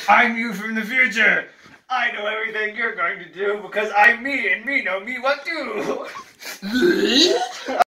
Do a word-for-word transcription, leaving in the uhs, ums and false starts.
I'm you from the future. I know everything you're going to do because I'm me and me know me what to.